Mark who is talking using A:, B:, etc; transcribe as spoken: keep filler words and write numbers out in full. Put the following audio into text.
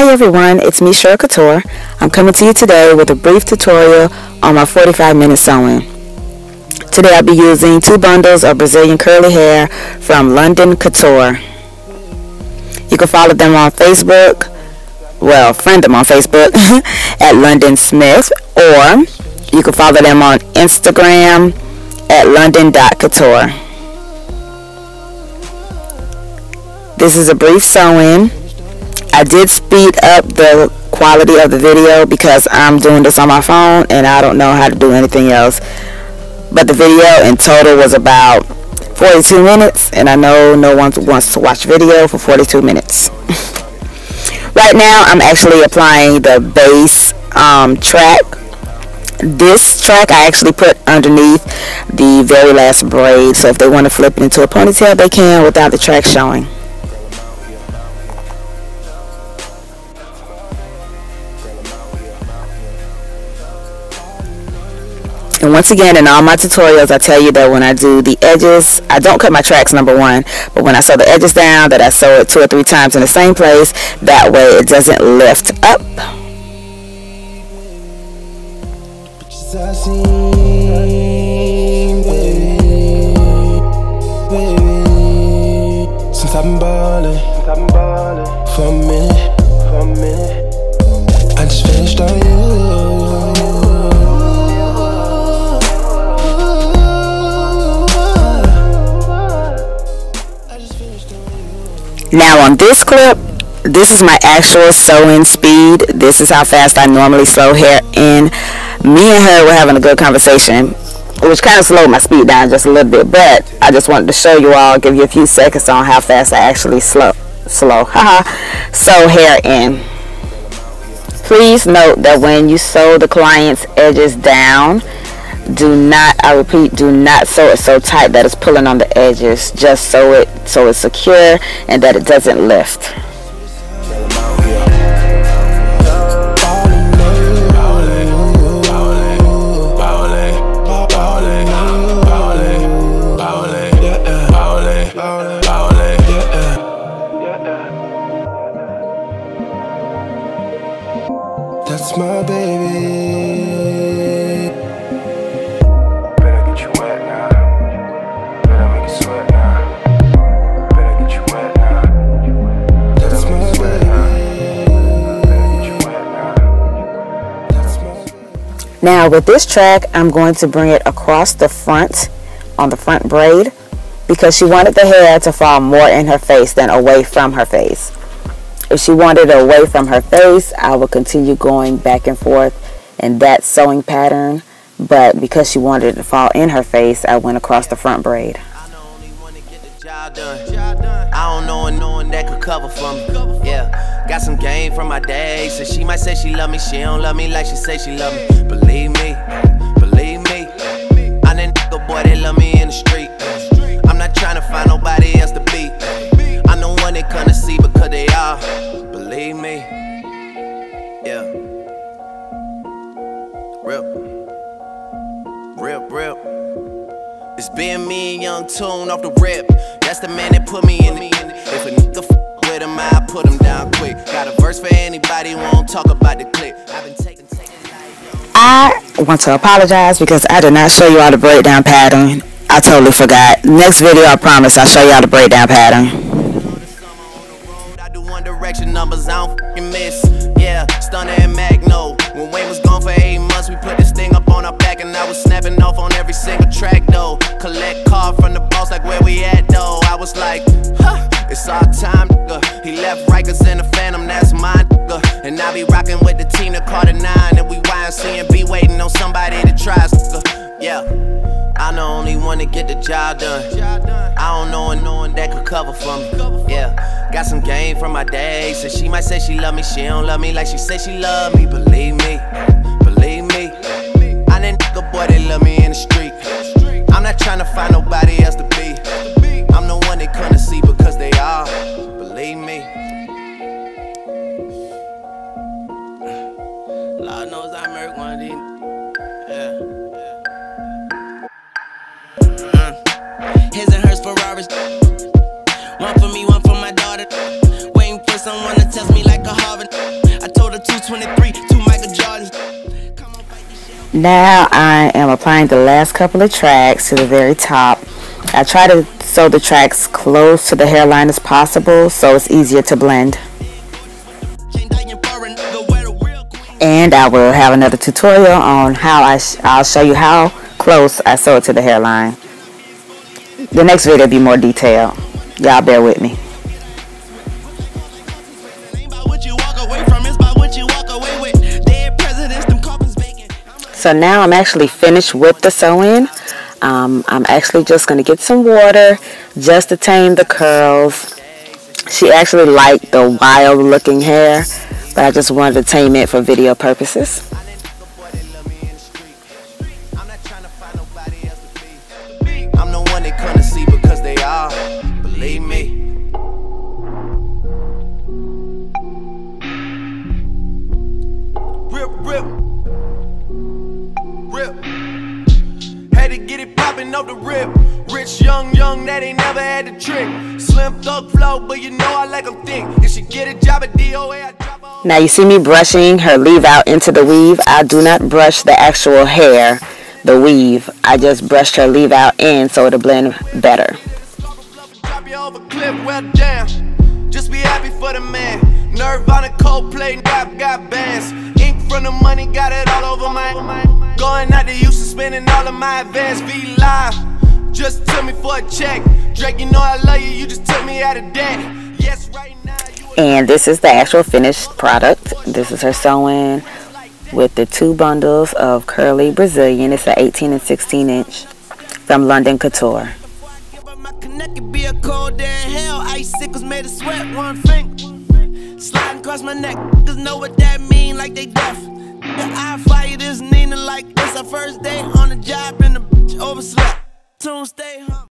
A: Hey everyone, it's me, Cheryl Couture. I'm coming to you today with a brief tutorial on my forty-five minute sewing. Today I'll be using two bundles of Brazilian curly hair from London Couture. You can follow them on Facebook, well, friend them on Facebook at London Smith, or you can follow them on Instagram at london dot couture. This is a brief sewing. I did speed up the quality of the video because I'm doing this on my phone and I don't know how to do anything else. But the video in total was about forty-two minutes, and I know no one wants to watch video for forty-two minutes. Right now I'm actually applying the base um, track. This track I actually put underneath the very last braid, so if they want to flip it into a ponytail they can without the track showing. And once again, in all my tutorials, I tell you that when I do the edges, I don't cut my tracks, number one, but when I sew the edges down, that I sew it two or three times in the same place. That way it doesn't lift up.
B: Since I've been ballin', for a minute, for a minute, I just finished on you.
A: Now on this clip, this is my actual sewing speed. This is how fast I normally sew hair in. Me and her were having a good conversation, which kind of slowed my speed down just a little bit, but I just wanted to show you all, give you a few seconds on how fast I actually slow, slow, haha, sew hair in. Please note that when you sew the client's edges down, do not, I repeat, do not sew it so tight that it's pulling on the edges. Just sew it so it's secure and that it doesn't lift.
B: That's my baby.
A: Now with this track, I'm going to bring it across the front on the front braid because she wanted the hair to fall more in her face than away from her face. If she wanted it away from her face, I will continue going back and forth in that sewing pattern, but because she wanted it to fall in her face, I went across the front braid.
C: I don't know no one that could cover for me. Yeah, got some game from my day. So she might say she love me, she don't love me like she say she love me. Believe me, believe me, I'm that nigga boy that love me in the street. I'm not trying to find nobody else to be. I'm the one they couldn't see because they are. Believe me, yeah. Real, real, real. It's been me and Young Tune off the rip. That's the man that put me in the end. If a nigga f with him, I put him down quick. Got a verse for anybody who won't talk about the clip. I've been taking, taking
A: I want to apologize because I did not show you all the breakdown pattern. I totally forgot. Next video, I promise I'll show you all the breakdown pattern.
C: I do one direction numbers, I don't fucking miss. Yeah, Stunner and Magno. When Wayne was gone for eight months, we put this thing up on our back, and I was snapping off on every single track though. Collect card from the boss like where we at though. I was like, huh, it's our time, nigga. He left Rikers in the Phantom, that's mine, nigga. And I be rocking with the team, the Carter nine, and we Y M C and be waiting on somebody to try, nigga. Yeah, I'm the only one to get the job done. I don't know no one that could cover for me. Yeah, got some game from my day. So she might say she love me, she don't love me like she say she love me. Believe me, believe me, I'm that nigga boy that love me in the street. I'm not trying to find nobody else to be. I'm the one they couldn't see because they are. Believe me. Lord knows I murk one of these. Yeah, yeah. Uh, his and hers Ferraris. One for me, one for my daughter. Waiting for
D: find someone to test me like a Harvard. I told her two twenty-three, two Michael Jordans.
A: Now I am applying the last couple of tracks to the very top. I try to sew the tracks close to the hairline as possible so it's easier to blend. And I will have another tutorial on how I sh I'll show you how close I sew it to the hairline. The next video will be more detailed. Y'all bear with me. So now I'm actually finished with the sewing. Um, I'm actually just going to get some water just to tame the curls. She actually liked the wild looking hair, but I just wanted to tame it for video purposes.
C: I'm the one they couldn't see because they are, believe me. Rip, rip, rip. Had to get it popping off the rip. Rich, young, young, that ain't never had the trick. Slim thug flow, but you know I like them thick. If she get a job at D O A, I drop her.
A: Now you see me brushing her leave out into the weave. I do not brush the actual hair, the weave. I just brushed her leave out in so it'll blend better.
C: Drop you over cliff, well damn. Just be happy for the man. Nerve on a Coldplay, got, got bands. Ink from the money, got it all over my. Going out to Houston, spending all of my advance. V live, just took me for a check. Drake, you know I love you, you just took me out of debt. Yes, right now.
A: And this is the actual finished product. This is her sewing with the two bundles of curly Brazilian. It's an eighteen and sixteen inch from London Couture.
D: Be a cold day in hell. Icicles made of sweat, one finger sliding across my neck. Cause know what that mean, like they deaf. I fire this Nina like this. Our first day on the job and the bitch overslept. Tune stay home.